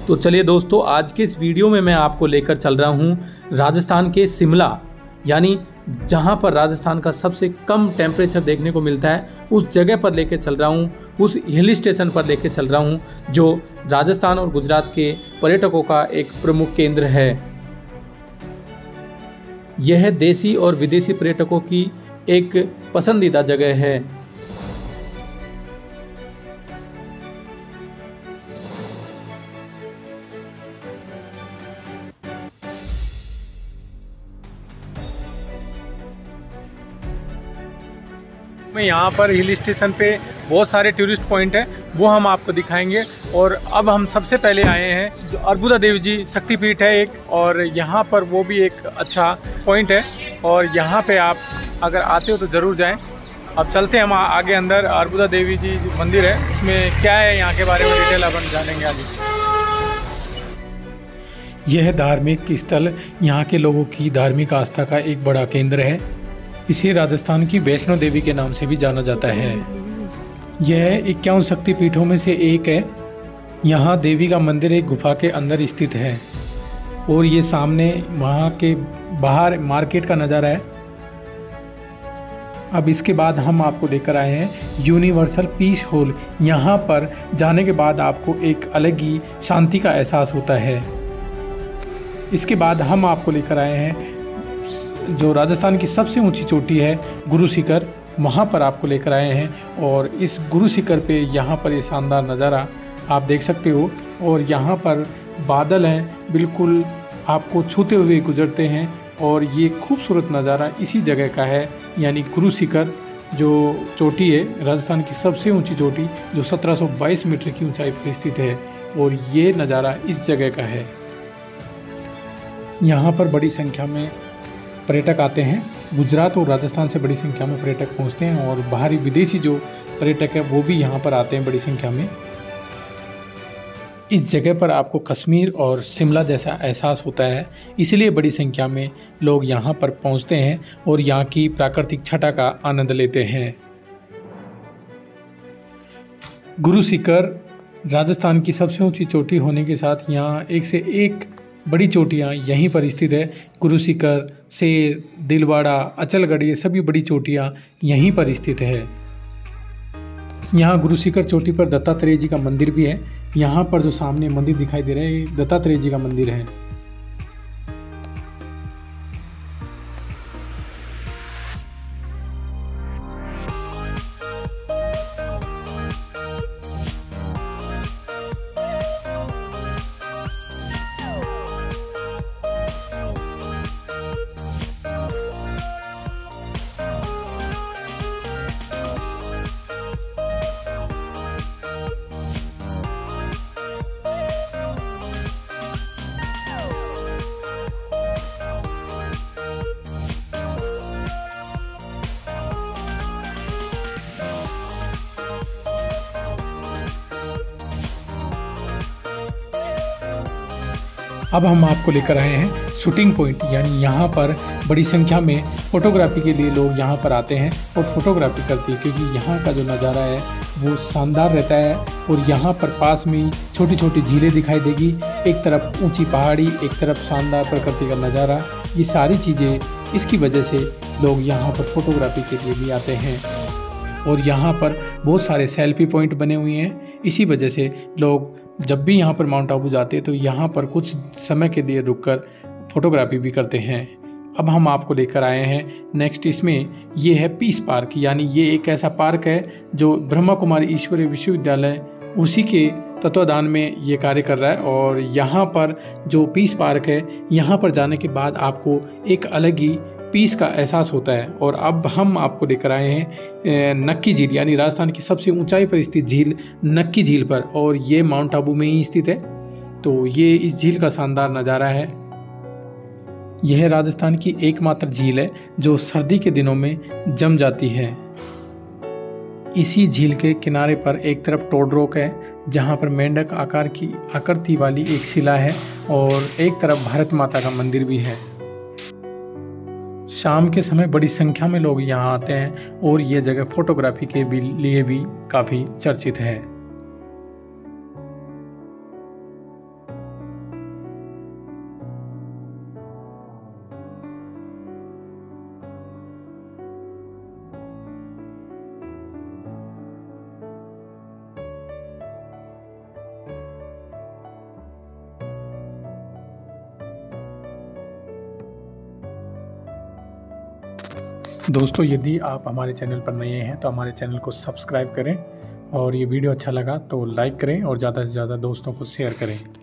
तो चलिए दोस्तों, आज के इस वीडियो में मैं आपको लेकर चल रहा हूँ राजस्थान के शिमला, यानी जहाँ पर राजस्थान का सबसे कम टेम्परेचर देखने को मिलता है, उस जगह पर लेके चल रहा हूँ, उस हिल स्टेशन पर लेके चल रहा हूँ जो राजस्थान और गुजरात के पर्यटकों का एक प्रमुख केंद्र है। यह देसी और विदेशी पर्यटकों की एक पसंदीदा जगह है। में यहाँ पर हिल स्टेशन पे बहुत सारे टूरिस्ट पॉइंट हैं, वो हम आपको दिखाएंगे। और अब हम सबसे पहले आए हैं जो अर्बुदा देवी जी शक्तिपीठ है एक, और यहाँ पर वो भी एक अच्छा पॉइंट है और यहाँ पे आप अगर आते हो तो ज़रूर जाएं। अब चलते हैं हम आगे अंदर। अर्बुदा देवी जी मंदिर है, उसमें क्या है यहाँ के बारे में डिटेल अपन जानेंगे आगे। यह धार्मिक स्थल यहाँ के लोगों की धार्मिक आस्था का एक बड़ा केंद्र है। इसे राजस्थान की वैष्णो देवी के नाम से भी जाना जाता है। यह 51 शक्तिपीठों में से एक है। यहाँ देवी का मंदिर एक गुफा के अंदर स्थित है और ये सामने वहाँ के बाहर मार्केट का नज़ारा है। अब इसके बाद हम आपको लेकर आए हैं यूनिवर्सल पीस हॉल। यहाँ पर जाने के बाद आपको एक अलग ही शांति का एहसास होता है। इसके बाद हम आपको लेकर आए हैं जो राजस्थान की सबसे ऊंची चोटी है गुरु शिखर, वहाँ पर आपको लेकर आए हैं। और इस गुरु शिखर पे यहाँ पर ये शानदार नज़ारा आप देख सकते हो और यहाँ पर बादल हैं बिल्कुल आपको छूते हुए गुजरते हैं। और ये खूबसूरत नज़ारा इसी जगह का है, यानी गुरु शिखर जो चोटी है राजस्थान की सबसे ऊंची चोटी, जो 1722 मीटर की ऊंचाई पर स्थित है। और ये नज़ारा इस जगह का है। यहाँ पर बड़ी संख्या में पर्यटक आते हैं। गुजरात और राजस्थान से बड़ी संख्या में पर्यटक पहुँचते हैं और बाहरी विदेशी जो पर्यटक है वो भी यहाँ पर आते हैं बड़ी संख्या में। इस जगह पर आपको कश्मीर और शिमला जैसा एहसास होता है, इसलिए बड़ी संख्या में लोग यहाँ पर पहुँचते हैं और यहाँ की प्राकृतिक छटा का आनंद लेते हैं। गुरु शिखर राजस्थान की सबसे ऊंची चोटी होने के साथ यहाँ एक से एक बड़ी चोटियाँ यहीं पर स्थित है। गुरु शिखर, शेर, दिलवाड़ा, अचलगढ़, ये सभी बड़ी चोटियाँ यहीं पर स्थित है। यहाँ गुरु शिखर चोटी पर दत्तात्रेय जी का मंदिर भी है। यहाँ पर जो सामने मंदिर दिखाई दे रहा है ये दत्तात्रेय जी का मंदिर है। अब हम आपको लेकर आए हैं शूटिंग पॉइंट, यानी यहाँ पर बड़ी संख्या में फोटोग्राफी के लिए लोग यहाँ पर आते हैं और फोटोग्राफी करते हैं, क्योंकि यहाँ का जो नज़ारा है वो शानदार रहता है। और यहाँ पर पास में ही छोटी छोटी झीलें दिखाई देगी, एक तरफ ऊंची पहाड़ी, एक तरफ शानदार प्रकृति का नज़ारा। ये सारी चीज़ें इसकी वजह से लोग यहाँ पर फोटोग्राफी के लिए भी आते हैं। और यहाँ पर बहुत सारे सेल्फी पॉइंट बने हुए हैं। इसी वजह से लोग जब भी यहाँ पर माउंट आबू जाते हैं तो यहाँ पर कुछ समय के लिए रुककर फोटोग्राफी भी करते हैं। अब हम आपको लेकर आए हैं नेक्स्ट, इसमें ये है पीस पार्क, यानी ये एक ऐसा पार्क है जो ब्रह्मा कुमारी ईश्वरीय विश्वविद्यालय उसी के तत्वाधान में ये कार्य कर रहा है। और यहाँ पर जो पीस पार्क है, यहाँ पर जाने के बाद आपको एक अलग ही पीस का एहसास होता है। और अब हम आपको लेकर आए हैं नक्की झील, यानी राजस्थान की सबसे ऊंचाई पर स्थित झील नक्की झील पर, और ये माउंट आबू में ही स्थित है। तो ये इस झील का शानदार नज़ारा है। यह राजस्थान की एकमात्र झील है जो सर्दी के दिनों में जम जाती है। इसी झील के किनारे पर एक तरफ टोड रॉक है जहाँ पर मेंढक आकार की आकृति वाली एक शिला है, और एक तरफ भारत माता का मंदिर भी है। शाम के समय बड़ी संख्या में लोग यहाँ आते हैं और ये जगह फोटोग्राफी के लिए भी काफ़ी चर्चित है। दोस्तों यदि आप हमारे चैनल पर नए हैं तो हमारे चैनल को सब्सक्राइब करें और ये वीडियो अच्छा लगा तो लाइक करें और ज़्यादा से ज़्यादा दोस्तों को शेयर करें।